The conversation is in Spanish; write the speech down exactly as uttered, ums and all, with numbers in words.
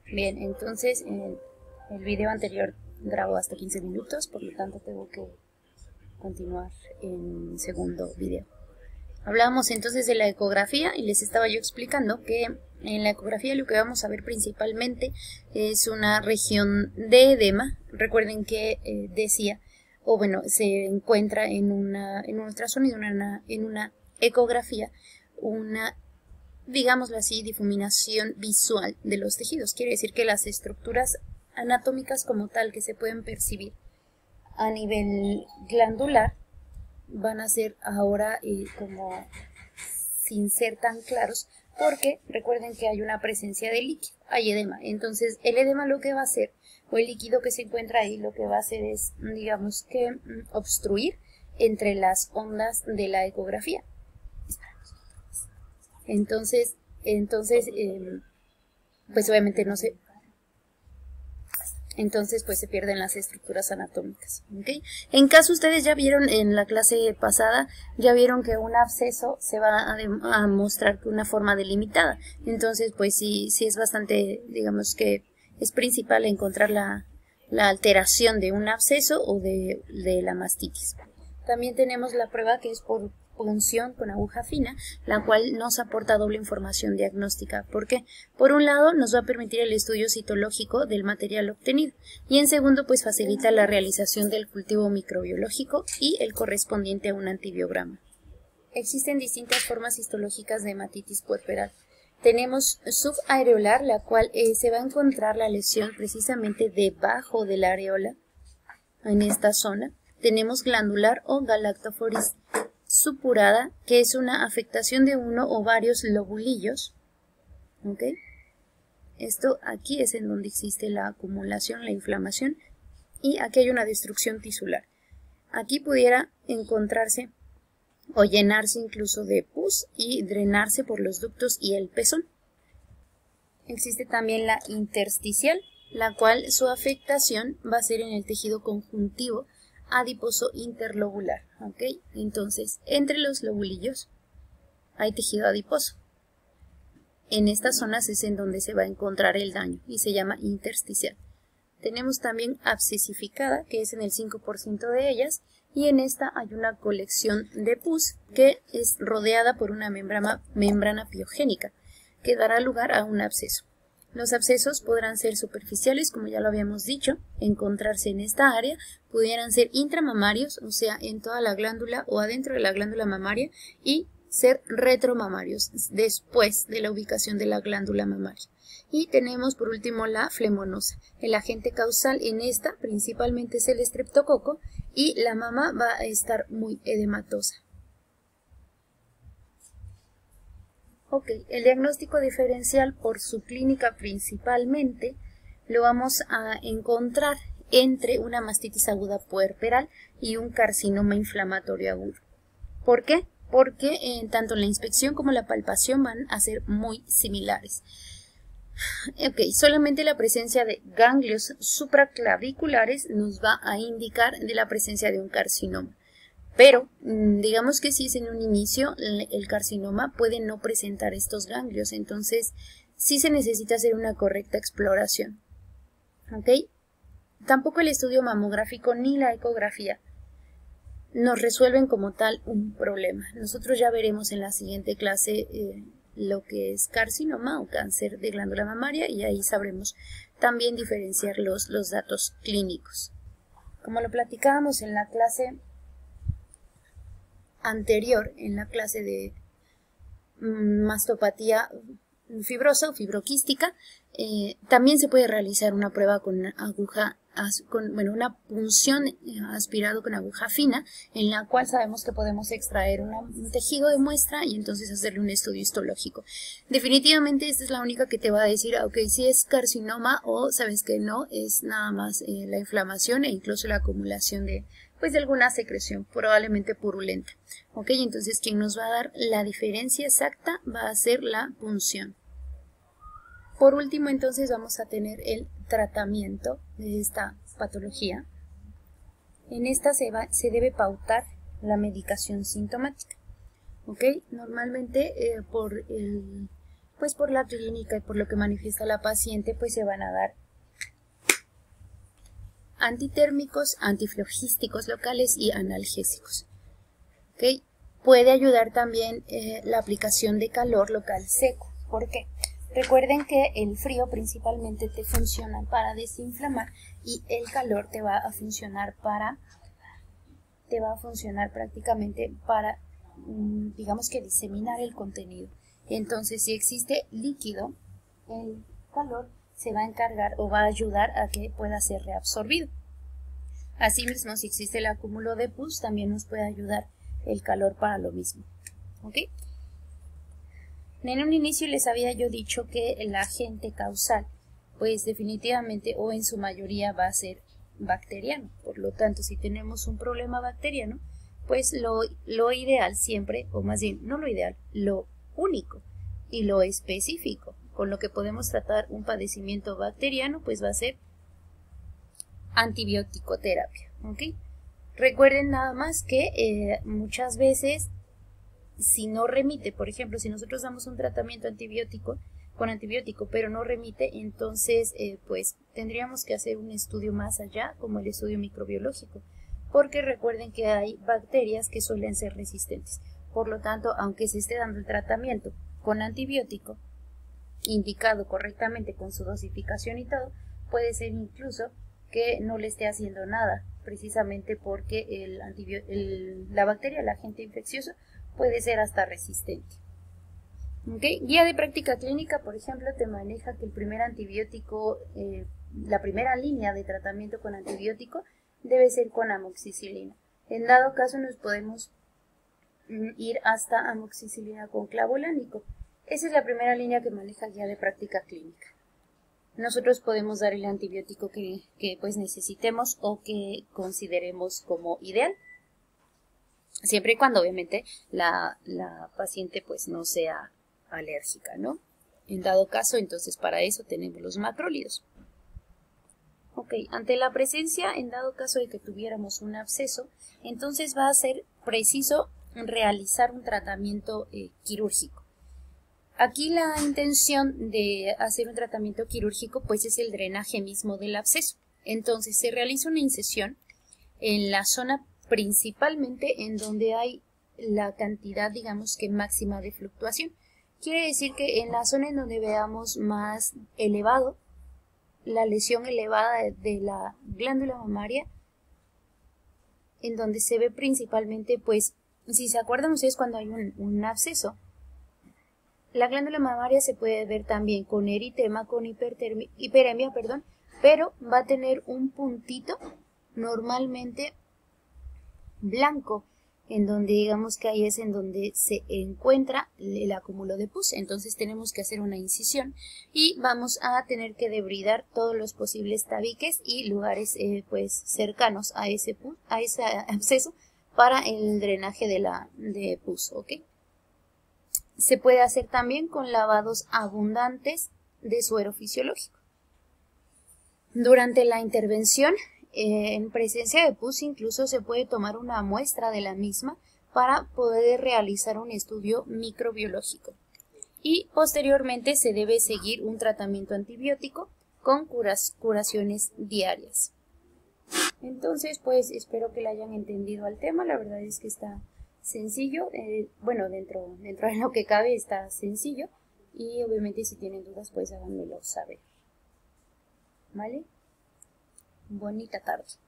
Bien, entonces eh, el video anterior grabó hasta quince minutos, por lo tanto tengo que continuar en segundo video. Hablábamos entonces de la ecografía y les estaba yo explicando que en la ecografía lo que vamos a ver principalmente es una región de edema. Recuerden que eh, decía, o bueno, se encuentra en, una, en un ultrasonido, una, en una ecografía, una, digámoslo así, difuminación visual de los tejidos. Quiere decir que las estructuras anatómicas como tal que se pueden percibir a nivel glandular van a ser ahora eh, como sin ser tan claros, porque recuerden que hay una presencia de líquido, hay edema. Entonces el edema lo que va a hacer, o el líquido que se encuentra ahí, lo que va a hacer es, digamos que, obstruir entre las ondas de la ecografía. Entonces, entonces eh, pues obviamente no se... Entonces pues se pierden las estructuras anatómicas, ¿okay? En caso ustedes ya vieron en la clase pasada, ya vieron que un absceso se va a, a mostrar con una forma delimitada. Entonces pues sí, sí es bastante, digamos que es principal encontrar la, la alteración de un absceso o de, de la mastitis. También tenemos la prueba que es por punción con aguja fina, la cual nos aporta doble información diagnóstica. ¿Por qué? Por un lado, nos va a permitir el estudio citológico del material obtenido y en segundo, pues facilita la realización del cultivo microbiológico y el correspondiente a un antibiograma. Existen distintas formas histológicas de hematitis puerperal. Tenemos subareolar, la cual eh, se va a encontrar la lesión precisamente debajo de la areola, en esta zona. Tenemos glandular o galactoforis supurada, que es una afectación de uno o varios lobulillos. ¿Okay? Esto aquí es en donde existe la acumulación, la inflamación, y aquí hay una destrucción tisular. Aquí pudiera encontrarse o llenarse incluso de pus y drenarse por los ductos y el pezón. Existe también la intersticial, la cual su afectación va a ser en el tejido conjuntivo adiposo interlobular, ¿ok? Entonces, entre los lobulillos hay tejido adiposo. En estas zonas es en donde se va a encontrar el daño y se llama intersticial. Tenemos también abscesificada, que es en el cinco por ciento de ellas, y en esta hay una colección de pus que es rodeada por una membrana, membrana piogénica, que dará lugar a un absceso. Los abscesos podrán ser superficiales, como ya lo habíamos dicho, encontrarse en esta área, pudieran ser intramamarios, o sea, en toda la glándula o adentro de la glándula mamaria, y ser retromamarios, después de la ubicación de la glándula mamaria. Y tenemos por último la flemonosa. El agente causal en esta principalmente es el estreptococo y la mama va a estar muy edematosa. Ok, el diagnóstico diferencial por su clínica principalmente lo vamos a encontrar entre una mastitis aguda puerperal y un carcinoma inflamatorio agudo. ¿Por qué? Porque eh, tanto la inspección como la palpación van a ser muy similares. Ok, solamente la presencia de ganglios supraclaviculares nos va a indicar de la presencia de un carcinoma. Pero, digamos que si es en un inicio, el carcinoma puede no presentar estos ganglios, entonces sí se necesita hacer una correcta exploración. ¿Ok? Tampoco el estudio mamográfico ni la ecografía nos resuelven como tal un problema. Nosotros ya veremos en la siguiente clase eh, lo que es carcinoma o cáncer de glándula mamaria y ahí sabremos también diferenciar los, los datos clínicos. Como lo platicábamos en la clase anterior, en la clase de mastopatía fibrosa o fibroquística, eh, también se puede realizar una prueba con aguja, con, bueno, una punción aspirado con aguja fina, en la cual sabemos que podemos extraer una, un tejido de muestra y entonces hacerle un estudio histológico. Definitivamente esta es la única que te va a decir, ok, si es carcinoma o sabes que no, es nada más eh, la inflamación e incluso la acumulación de pues de alguna secreción, probablemente purulenta. Ok, entonces quien nos va a dar la diferencia exacta va a ser la punción. Por último, entonces vamos a tener el tratamiento de esta patología. En esta se, va, se debe pautar la medicación sintomática. Ok, normalmente eh, por el pues por la clínica y por lo que manifiesta la paciente, pues se van a dar antitérmicos, antiflogísticos locales y analgésicos. ¿Okay? Puede ayudar también eh, la aplicación de calor local seco. ¿Por qué? Recuerden que el frío principalmente te funciona para desinflamar y el calor te va a funcionar para, te va a funcionar prácticamente para, digamos que diseminar el contenido. Entonces, si existe líquido, el calor se va a encargar o va a ayudar a que pueda ser reabsorbido. Asimismo, si existe el acúmulo de pus, también nos puede ayudar el calor para lo mismo. ¿Ok? En un inicio les había yo dicho que el agente causal, pues definitivamente o en su mayoría va a ser bacteriano. Por lo tanto, si tenemos un problema bacteriano, pues lo, lo ideal siempre, o más bien, no lo ideal, lo único y lo específico con lo que podemos tratar un padecimiento bacteriano, pues va a ser antibiótico-terapia. ¿Ok? Recuerden nada más que eh, muchas veces, si no remite, por ejemplo, si nosotros damos un tratamiento antibiótico con antibiótico, pero no remite, entonces eh, pues tendríamos que hacer un estudio más allá, como el estudio microbiológico, porque recuerden que hay bacterias que suelen ser resistentes. Por lo tanto, aunque se esté dando el tratamiento con antibiótico, indicado correctamente con su dosificación y todo, puede ser incluso que no le esté haciendo nada, precisamente porque el el, la bacteria, el agente infeccioso, puede ser hasta resistente. ¿Okay? Guía de práctica clínica, por ejemplo, te maneja que el primer antibiótico, eh, la primera línea de tratamiento con antibiótico debe ser con amoxicilina. En dado caso nos podemos mm, ir hasta amoxicilina con clavulánico. Esa es la primera línea que maneja guía de práctica clínica. Nosotros podemos dar el antibiótico que, que pues necesitemos o que consideremos como ideal, siempre y cuando obviamente la, la paciente pues no sea alérgica, ¿no? En dado caso, entonces para eso tenemos los macrólidos. Ok, ante la presencia, en dado caso de que tuviéramos un absceso, entonces va a ser preciso realizar un tratamiento eh, quirúrgico. Aquí la intención de hacer un tratamiento quirúrgico pues es el drenaje mismo del absceso. Entonces se realiza una incisión en la zona principalmente en donde hay la cantidad, digamos que máxima de fluctuación. Quiere decir que en la zona en donde veamos más elevado, la lesión elevada de, de la glándula mamaria, en donde se ve principalmente, pues, si se acuerdan ustedes cuando hay un, un absceso, la glándula mamaria se puede ver también con eritema, con hipertermia, hiperemia, perdón, pero va a tener un puntito normalmente blanco, en donde digamos que ahí es en donde se encuentra el acúmulo de pus. Entonces tenemos que hacer una incisión y vamos a tener que debridar todos los posibles tabiques y lugares eh, pues cercanos a ese pus, a ese absceso para el drenaje de la de pus, ¿ok? Se puede hacer también con lavados abundantes de suero fisiológico. Durante la intervención, eh, en presencia de pus, incluso se puede tomar una muestra de la misma para poder realizar un estudio microbiológico. Y posteriormente se debe seguir un tratamiento antibiótico con curas, curaciones diarias. Entonces, pues espero que le hayan entendido al tema. La verdad es que está sencillo, eh, bueno, dentro, dentro de lo que cabe está sencillo, y obviamente si tienen dudas pues háganmelo saber. ¿Vale? Bonita tarde.